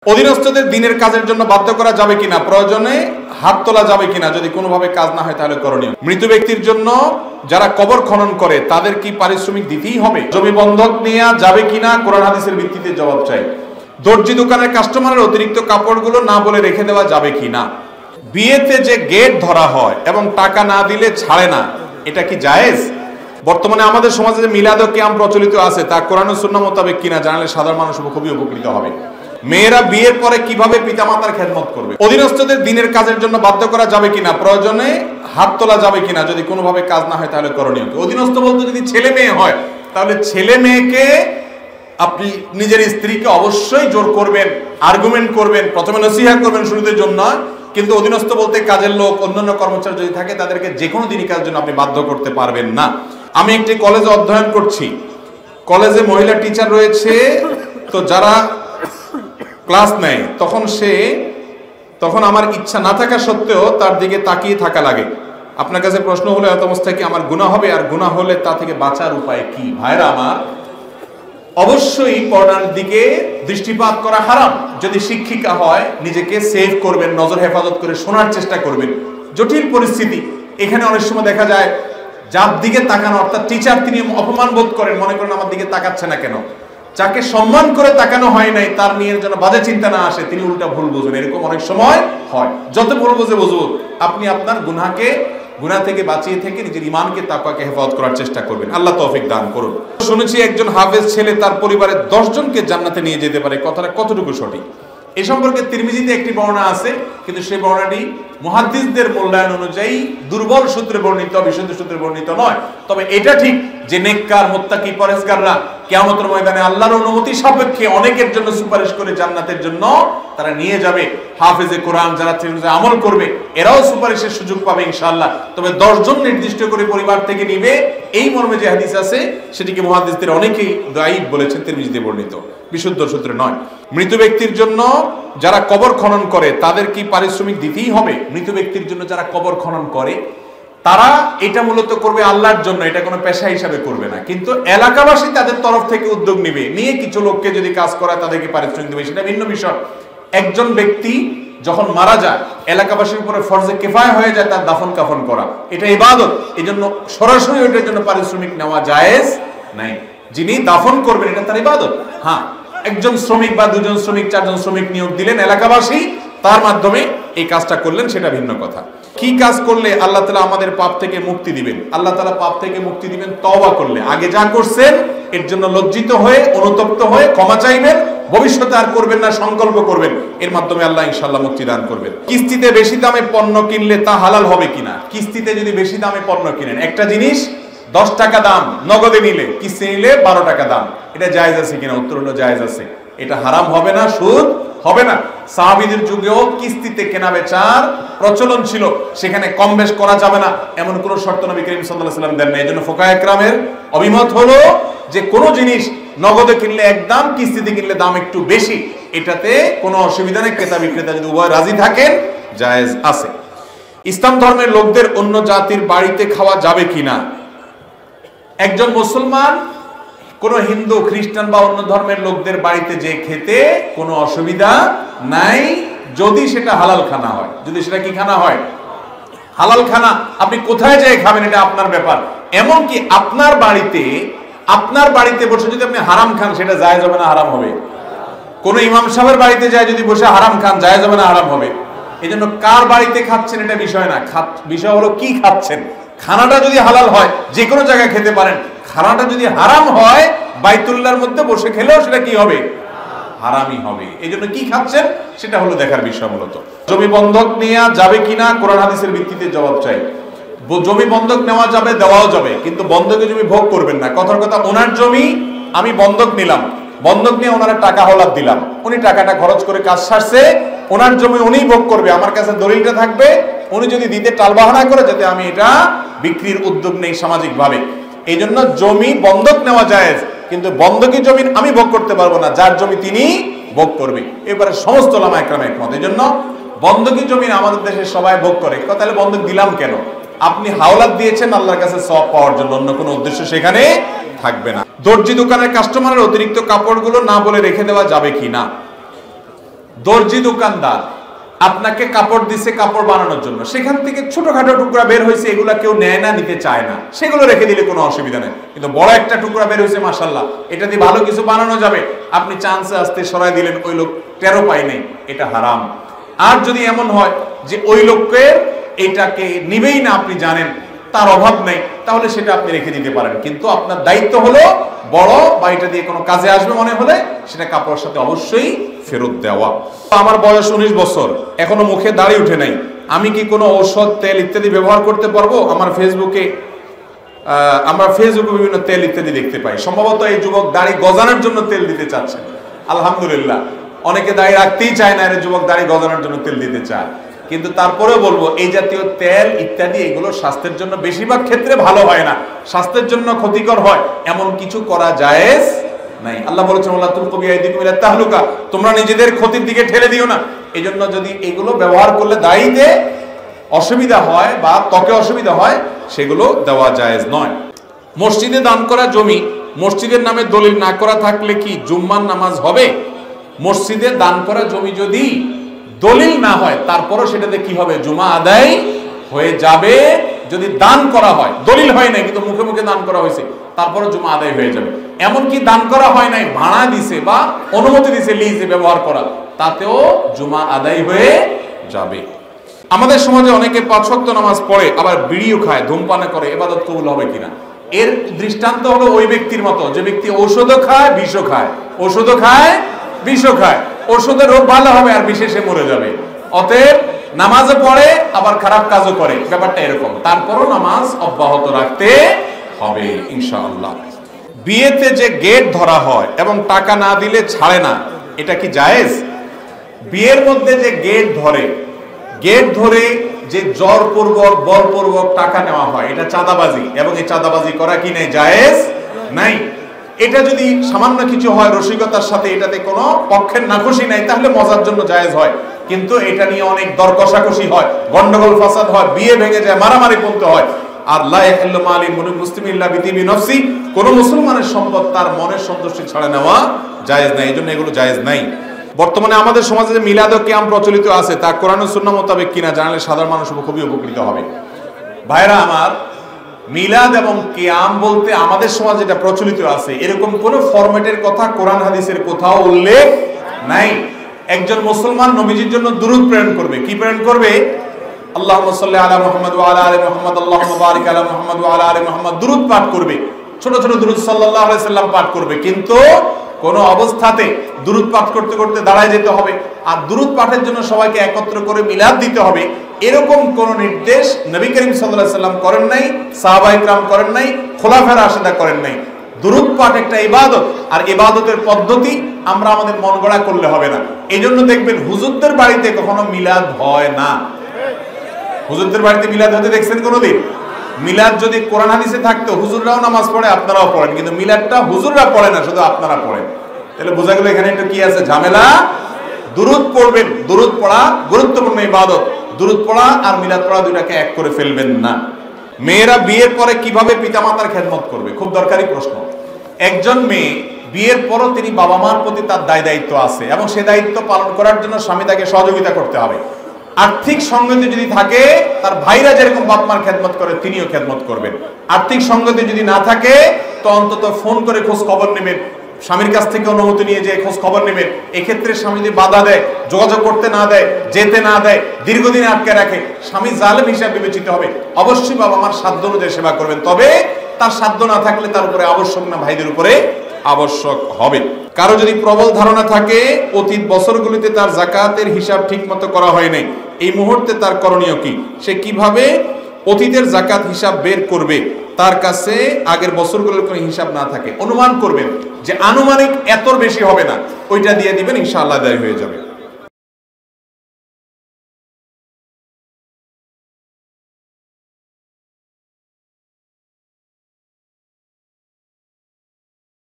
অধীনস্থদের দিনের কাজের জন্য বাধ্য করা যাবে কিনা, প্রয়োজনে হাত তোলা যাবে কিনা, যদি কোনোভাবে কাজ না হয় তাহলে করণীয়। মৃত ব্যক্তির জন্য যারা কবর খনন করে তাদের কি পারিশ্রমিক দিতেই হবে? জমি বন্ধক নেওয়া যাবে কিনা, কোরআন হাদিসের ভিত্তিতে জবাব চাই। দর্জি দোকানের কাস্টমারের অতিরিক্ত কাপড়গুলো না বলে রেখে দেওয়া যাবে কিনা। বিয়েতে যে গেট ধরা হয় এবং টাকা না দিলে ছাড়ে না, এটা কি জায়েজ? বর্তমানে আমাদের সমাজে যে মিলাদ ও কিয়াম প্রচলিত আছে তা কোরআন ও সুন্নাহ মোতাবেক কিনা জানলে সাধারণ মানুষ খুবই উপকৃত হবে। মেয়েরা বিয়ের পরে কিভাবে পিতামাতার খেদমত করবে? অধীনস্থদের দিনের কাজের জন্য বাধ্য করা যাবে কিনা, প্রয়োজনে হাত তোলা যাবে কিনা, যদি কোনোভাবে কাজ না হয় তাহলে করণীয়। অধীনস্থ বলতে যদি ছেলে মেয়ে হয় তাহলে ছেলে মেয়েকে আপনি নিজের স্ত্রীকে অবশ্যই জোর করবেন, আর্গুমেন্ট করবেন, প্রথমে নসিহত করবেন শুরুতের জন্য। কিন্তু অধীনস্থ বলতে কাজের লোক, অন্যান্য কর্মচারী যদি থাকে তাদেরকে যে কোনো দিনই কাজের জন্য আপনি বাধ্য করতে পারবেন না। আমি একটি কলেজে অধ্যয়ন করছি, কলেজে মহিলা টিচার রয়েছে, তো যারা ক্লাস নেয় তখন আমার ইচ্ছা না থাকা সত্ত্বেও তার দিকে তাকিয়ে থাকা লাগে। আপনার কাছে প্রশ্ন হলো, এত অবস্থায় কি আমার গুনাহ হবে? আর গুনাহ হলে তা থেকে বাঁচার উপায় কি? ভাইরা আমার, অবশ্যই পড়ার দিকে দৃষ্টিপাত করা হারাম। যদি শিক্ষিকা হয় নিজেকে সেভ করবেন, নজর হেফাজত করে শোনার চেষ্টা করবেন। জটিল পরিস্থিতি, এখানে অনেক সময় দেখা যায় যার দিকে তাকানো, অর্থাৎ টিচার, তিনি অপমান বোধ করেন, মনে করেন আমার দিকে তাকাচ্ছে না কেন। যাকে সম্মান করে তাকানো হয় নাই তার নিয়ে যেন বাজে চিন্তা না আসে, তিনি উল্টা ভুল বুঝবেন। এরকম অনেক সময় হয়। যত ভুল বুঝে বুঝুন, আপনি আপনার গুনাহ থেকে বাঁচিয়ে থেকে নিজের ঈমানকে, তাকওয়াকে হেফাজত করার চেষ্টা করবেন। আল্লাহ তৌফিক দান করুন। শুনেছি একজন হাফেজ ছেলে তার পরিবারের 10 জনকে জান্নাতে নিয়ে যেতে পারে, কথাটা কতটুকু সঠিক? এই সম্পর্কে তিরমিজিতে একটি বর্ণনা আছে, কিন্তু সেই বর্ণনাটি মুহাদ্দিসদের মূল্যায়ন অনুযায়ী দুর্বল সূত্রে বর্ণিত, বিশুদ্ধ সূত্রে বর্ণিত নয়। তবে এটা ঠিক যে নেককার, মুত্তাকি, পরেজগাররা কিয়ামতের ময়দানে আল্লাহর অনুমতি সাপেক্ষে অনেকের জন্য সুপারিশ করে জান্নাতের জন্য তারা নিয়ে যাবে। হাফেজে কোরআন যারা আমল করবে এরাও সুপারিশের সুযোগ পাবে ইনশাআল্লাহ। তবে 10 জন নির্দিষ্ট করে পরিবার থেকে নিবে, এই মর্মে যে হাদিস আছে সেটিকে মুহাদ্দিসদের অনেকেই দাঈফ বলেছেন, তিরমিজিতে বর্ণিত, বিশুদ্ধ সূত্রে নয়। মৃত ব্যক্তির জন্য যারা কবর খনন করে তাদের কি পারিশ্রমিক দিতেই হবে? মৃত ব্যক্তির জন্য যারা কবর খনন করে তারা এটা মূলত করবে আল্লাহর জন্য, এটা কোনো পেশা হিসাবে করবে না। কিন্তু এলাকাবাসী তাদের তরফ থেকে উদ্যোগ নিয়ে কিছু লোককে যদি কাজ করায় তাদেরকে পারিশ্রমিক দেবে, সেটা ভিন্ন বিষয়। একজন ব্যক্তি যখন মারা যায়, এলাকাবাসীর উপরে ফরজে কিফায়া হয়ে যায় তার দাফন কাফন করা, এটা ইবাদত। এই জন্য সরাসরি ওইটার জন্য পারিশ্রমিক নেওয়া জায়েজ নাই। যিনি দাফন করবেন এটা তার ইবাদত। হ্যাঁ, একজন শ্রমিক বা 2 জন শ্রমিক, 4 জন শ্রমিক নিয়োগ দিলেন এলাকাবাসী, তার মাধ্যমে এই কাজটা করলেন, সেটা ভিন্ন কথা। কি কাজ করলে আল্লাহ তাআলা আমাদের পাপ থেকে মুক্তি দিবেন? আল্লাহ তাআলা পাপ থেকে মুক্তি দিবেন তওবা করলে। আগে যা করছেন এর জন্য লজ্জিত হয়ে, অনুতপ্ত হয়ে ক্ষমা চাইবেন, ভবিষ্যতে আর করবেন না সংকল্প করবেন, এর মাধ্যমে আল্লাহ ইনশাআল্লাহ মুক্তি দান করবেন। কিস্তিতে বেশি দামে পণ্য কিনলে তা হালাল হবে কিনা? কিস্তিতে যদি বেশি দামে পণ্য কিনেন, একটা জিনিস 10 টাকা দাম, নগদে নিলে, কিস্তি নিলে 12 টাকা দাম, এটা জায়েজ আছে কিনা? উত্তর হলো জায়েজ আছে। এটা হারাম হবে না, সুদ হবে না। সাহাবীদের যুগেও কিস্তিতে কেনা বেচার প্রচলন ছিল, সেখানে কম বেশ করা যাবে না এমন কোনো শর্ত নবী করিম সাল্লাল্লাহু আলাইহি ওয়াসাল্লাম দেন না। এজন্য ফুকাহায়ে কেরামের অভিমত হলো যে কোনো জিনিস নগদে কিনলে এক দাম, কিস্তিতে কিনলে দাম একটু বেশি, এটাতে কোনো অসুবিধা নেই। ক্রেতা বিক্রেতা যদি উভয় রাজি থাকেন জায়েজ আছে। ইসলাম ধর্মের লোকদের অন্য জাতির বাড়িতে খাওয়া যাবে কিনা? একজন মুসলমান কোন হিন্দু, খ্রিস্টান বা অন্য ধর্মের লোকদের বাড়িতে যে খেতে কোনো অসুবিধা নাই, যদি সেটা হালাল খানা হয়। যদি সেটা কি খানা হয়? হালাল খানা। আপনি কোথায় যেয়ে খাবেন এটা আপনার ব্যাপার। এমনকি আপনার বাড়িতে বসে যদি আপনি হারাম খান, সেটা জায়েজ হবে না হারাম হবে? কোন ইমাম সাহেবের বাড়িতে যায় যদি বসে হারাম খান, জায়েজ হবে না হারাম হবে? এই জন্য কার বাড়িতে খাচ্ছেন এটা বিষয় না, বিষয় হলো কি খাচ্ছেন। খানাটা যদি হালাল হয় যে কোনো জায়গায় খেতে পারেন, খানাটা যদি হারাম হয় বাইতুল্লাহর মধ্যে বসে খেলেও সেটা কি হবে? হারামই হবে। এই জন্য কি খাচ্ছেন সেটা হলো দেখার বিষয় মূলত। জমি বন্ধক নেওয়া যাবে কিনা, কোরআন হাদিসের ভিত্তিতে জবাব চাই। জমি বন্ধক নেওয়া যাবে, দেওয়াও যাবে, কিন্তু বন্ধকে জমি ভোগ করবেন না। কথার কথা, ওনার জমি আমি বন্ধক নিলাম, বন্ধক নিয়ে ওনারা টাকা হলাদ দিলাম, উনি টাকাটা খরচ করে কাজ সারছে, ওনার জমি উনিই ভোগ করবে, আমার কাছে দলিলটা থাকবে। উনি যদি দিতে টালবাহানা করে যাতে আমি এটা বিক্রির উদ্যোগ নেই সামাজিকভাবে, এই জন্য জমি বন্ধক নেওয়া জায়েজ, কিন্তু বন্ধকি জমি আমি ভোগ করতে পারবো না, যার জমি তিনি ভোগ করবে। এবারে সমস্ত উলামা একরাম একমত। এই জন্য বন্ধকি জমি আমাদের দেশে সবাই ভোগ করে। তাহলে বন্ধক দিলাম কেন? আপনি হাওলাত দিয়েছেন আল্লাহর কাছে সওয়াব পাওয়ার জন্য, অন্য কোনো উদ্দেশ্য সেখানে থাকবে না। দর্জি দোকানের কাস্টমারের অতিরিক্ত কাপড়গুলো না বলে রেখে দেওয়া যাবে কি না? দর্জি দোকানদার আপনাকে কাপড় দিছে কাপড় বানানোর জন্য, সেখান থেকে ছোটখাটো টুকরা বের হয়েছে, এগুলা কেউ নেয় না, নিতে চায় না, সেগুলো রেখে দিলে কোনো অসুবিধা নেই। কিন্তু বড় একটা টুকরা বের হয়েছে মাশাআল্লাহ, এটা দিয়ে ভালো কিছু বানানো যাবে, আপনি চান্সে আসতে সরাই দিলেন, ওই লোক টেরও পায় নাই, এটা হারাম। আর যদি এমন হয় যে ওই লোকের এটাকে নিবেই না, আপনি জানেন তার অভাব নেই, তাহলে সেটা আপনি রেখে দিতে পারেন। কিন্তু আপনার দায়িত্ব হলো বড় বা এটা দিয়ে কোনো কাজে আসবে মনে হলে সেটা কাপড়ের সাথে অবশ্যই ফেরত দেওয়া। আমার বয়স 19 বছর, এখনো মুখে দাড়ি উঠে নাই, আমি কি কোনো ঔষধ, তেল ইত্যাদি ব্যবহার করতে পারবো? আমরা ফেসবুকে বিভিন্ন তেল ইত্যাদি দেখতে পাই, সম্ভবত এই যুবক দাড়ি গজানোর জন্য তেল দিতে চাচ্ছেন। আলহামদুলিল্লাহ, অনেকে দাড়ি রাখতেই চায় না, এর যুবক দাড়ি গজানোর জন্য তেল দিতে চায়। কিন্তু তারপরেও বলবো, এই জাতীয় তেল ইত্যাদি এগুলো স্বাস্থ্যের জন্য বেশিরভাগ ক্ষেত্রে ভালো হয় না, স্বাস্থ্যের জন্য ক্ষতিকর হয়, এমন কিছু করা জায়েজ নাই। আল্লাহ বলেছেন ওয়ালা তুলকু বিআইদিকুম ইলা তাহলুকা, তোমরা নিজেদের ক্ষতির দিকে ঠেলে দিও না। এইজন্য যদি এগুলো ব্যবহার করলে দাড়িতে অসুবিধা হয় বা ত্বকে অসুবিধা হয়, সেগুলো দেওয়া জায়েজ নয়। মসজিদে দান করা জমি মসজিদের নামে দলিল না করা থাকলে কি জুম্মার নামাজ হবে? মসজিদে দান করা জমি যদি দলিল না হয়, তারপরও সেটাতে কি হবে? জুমা আদায় হয়ে যাবে। যদি দান করা হয়, দলিল হয় নাই কিন্তু মুখে মুখে দান করা হয়েছে, তারপরও জুমা আদায় হয়ে যাবে। এমনকি দান করা হয় নাই, ভাড়া দিছে বা অনুমতি দিছে লিজে ব্যবহার করা, তাতেও জুমা আদায় হয়ে যাবে। আমাদের সমাজে অনেকে 5 ওয়াক্ত নামাজ পড়ে, আবার বিড়িও খায়, ধূমপান করে, ইবাদত কবুল হবে কিনা? এর দৃষ্টান্ত হলো ওই ব্যক্তির মতো যে ব্যক্তি ঔষধও খায়, বিষও খায়, ঔষধও খায়, বিষও খায়, ওষুধের রোগ ভালো হবে আর বিশেষে মরে যাবে। অতএব নামাজও পড়ে আবার খারাপ কাজও করে, ব্যাপারটা এরকম, তারপরও নামাজ অব্যাহত রাখতে হবে ইনশাআল্লাহ। বিয়েতে যে গেট ধরা হয় এবং টাকা না দিলে ছাড়ে না, এটা কি জায়েজ? বিয়ের মধ্যে যে গেট ধরে যে জোরপূর্বক বলপূর্বক টাকা নেওয়া হয়, এটা চাঁদাবাজি, এবং এই চাঁদাবাজি করা কি নাই? জায়েজ নাই। এটা যদি সামান্য কিছু হয় রসিকতার সাথে, এটাতে কোনো পক্ষের নাখুশি নাই, তাহলে মজার জন্য জায়েজ হয়। কিন্তু এটা নিয়ে অনেক দর কষাকষি হয়, গন্ডগোল ফাসাদ হয়, বিয়ে ভেঙে যায়, মারামারি পর্যন্ত হয়। আর লা ইয়াহিল্লু মালিল মুসলিম ইল্লা বিতিবি নফসি, কোন মুসলমানের সম্পদ তার মনের সন্তুষ্টি ছাড়া নেওয়া জায়েজ নাই, এজন্য এগুলো জায়েজ নাই। বর্তমানে আমাদের সমাজে যে মিলাদ ও কিয়াম প্রচলিত আছে, তা কোরআন ও সুন্নাহ মোতাবেক কিনা জানলে সাধারণ মানুষ খুবই উপকৃত হবে। ভাইরা আমার, মিলাদ এবং কিয়াম বলতে আমাদের সমাজে যেটা প্রচলিত আছে, এরকম কোন ফরম্যাটের কথা কোরআন হাদিসের কোথাও উল্লেখ নাই। একজন মুসলমান নবীজির জন্য দুরূদ প্রেরণ করবে। কি প্রেরণ করবে? আল্লাহুম্মা সাল্লি আলা মুহাম্মাদ ওয়া আলা আলি মুহাম্মাদ, আল্লাহুম্মা বারিক আলা মুহাম্মাদ ওয়া আলা আলি মুহাম্মাদ, দুরূদ পাঠ করবে, ছোট ছোট দুরূদ সাল্লাল্লাহু আলাইহি সাল্লাম পাঠ করবে। কিন্তু কোন অবস্থাতে দুরূদ পাঠ করতে করতে দাঁড়ায় যেতে হবে, আর দুরূদ পাঠের জন্য সবাইকে একত্র করে মিলাদ দিতে হবে, এরকম কোন নির্দেশ নবী করিম সাল্লাল্লাহু আলাইহি সাল্লাম করেন নাই, সাহাবায়ে কিরাম করেন নাই, খোলাফায়ে রাশিদা করেন নাই। দুরূদ পাঠ একটা ইবাদত, আর ইবাদতের পদ্ধতি আমরা আমাদের মন গড়া করলে হবে না। এইজন্য দেখবেন হুজুরদের বাড়িতে কখনো মিলাদ হয় না। হুজুরদের বাড়িতে মিলাদ হতে দেখছেন কোনোদিন? মিলাদ যদি কোরআন হাদিসে থাকতো, হুজুররাও নামাজ পড়ে, আপনারাও পড়েন, কিন্তু মিলাদটা হুজুররা পড়ে না, শুধু আপনারা পড়েন। তাহলে বোঝা গেল এখানে একটু কি আছে, ঝামেলা। দুরূদ পড়বেন, দুরূদ পড়া গুরুত্বপূর্ণ ইবাদত। দুরূদ পড়া আর মিলাদ পড়া দুইটাকে এক করে ফেলবেন না। মেয়েরা বিয়ের পরে কিভাবে পিতামাতার খেদমত করবে? খুব দরকারি প্রশ্ন। একজন মেয়ে বিয়ের পরও তিনি বাবা মার প্রতি তার দায় দায়িত্ব আছে, এবং সে দায়িত্ব পালন করার জন্য স্বামী তাকে সহযোগিতা করতে হবে। আর্থিক সঙ্গতি যদি থাকে, তার ভাইরা যেরকম বাপ মার খেদমত করে তিনিও খেদমত করবেন। আর্থিক সঙ্গতি যদি না থাকে, তো অন্তত ফোন করে খোঁজ খবর নেবেন, স্বামীর কাছ থেকে অনুমতি নিয়ে যে খোঁজ খবর নেবেন। এক্ষেত্রে স্বামী যদি বাধা দেয়, যোগাযোগ করতে না দেয়, যেতে না দেয়, দীর্ঘদিন আটকে রাখে, স্বামী জালেম হিসাবে বিবেচিত হবে। অবশ্যই বাবা মার সাধ্য অনুযায়ী সেবা করবেন, তবে তার সাধ্য না থাকলে তার উপরে আবশ্যক না, ভাইদের উপরে আবশ্যক হবে। কারো যদি প্রবল ধারণা থাকে অতীত বছরগুলিতে তার যাকাতের হিসাব ঠিক মতো করা হয় নাই, এই মুহূর্তে তার করণীয় কি? সে কিভাবে অতীতের যাকাত হিসাব বের করবে? তার কাছে আগের বছরগুলোর কোনো হিসাব না থাকে, অনুমান করবেন যে আনুমানিক এত বেশি হবে না, ওইটা দিয়ে দিবেন, ইনশাআল্লাহ আদায় হয়ে যাবে।